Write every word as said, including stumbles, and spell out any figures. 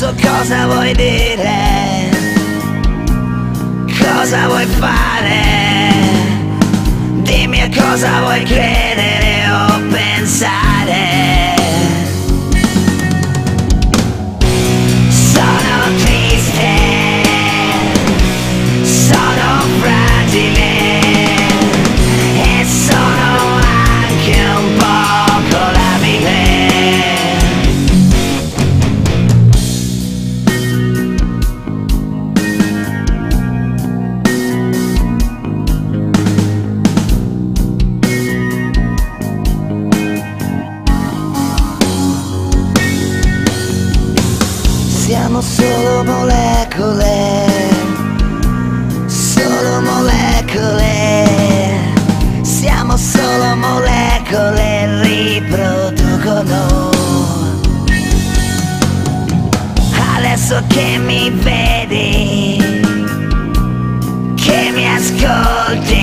Adesso cosa vuoi dire? Cosa vuoi fare? Dimmi a cosa vuoi credere o pensare. Sono triste, sono fragile e sono anche un poco labile. Siamo solo molecole, solo molecole. Siamo solo molecole, riproducono. Adesso che mi vedi, che mi ascolti,